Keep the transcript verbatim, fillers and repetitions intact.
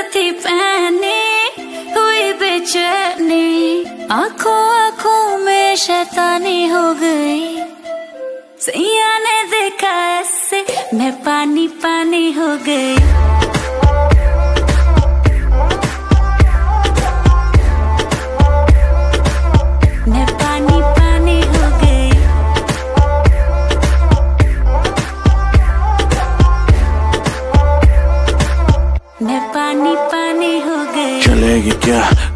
थी पहनी हुई बेचैनी, आंखों आंखों में शैतानी हो गई। सैया ने देखा ऐसे मैं पानी पानी हो गई। मैं पानी पानी हो गई। मैं पानी पानी हो गई। चलेगी क्या